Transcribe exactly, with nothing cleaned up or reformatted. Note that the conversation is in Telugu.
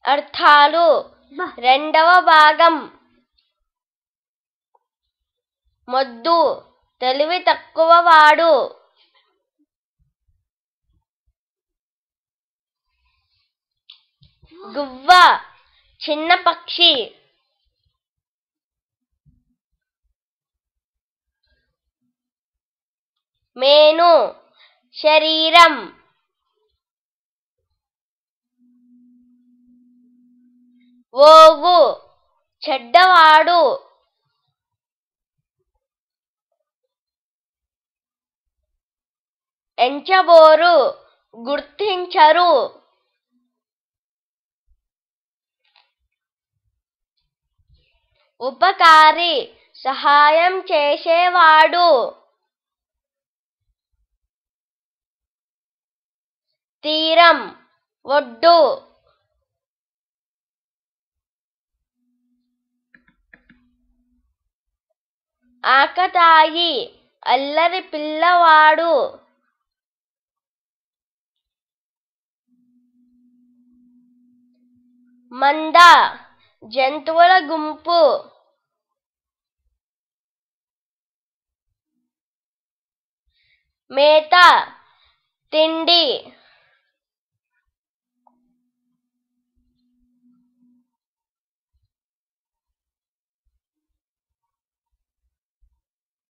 అర్థాలు రెండవ భాగం. మొద్దు తెలివి తక్కువవాడు. గువ్వ చిన్న పక్షి. మేను శరీరం. ఓవు చెడ్డవాడు. ఎంచబోరు గుర్తించరు. ఉపకారి సహాయం చేసేవాడు. తీరం ఒడ్డు. ఆకతాయి అల్లరి పిల్లవాడు. మంద జంతువుల గుంపు. మేత తిండి.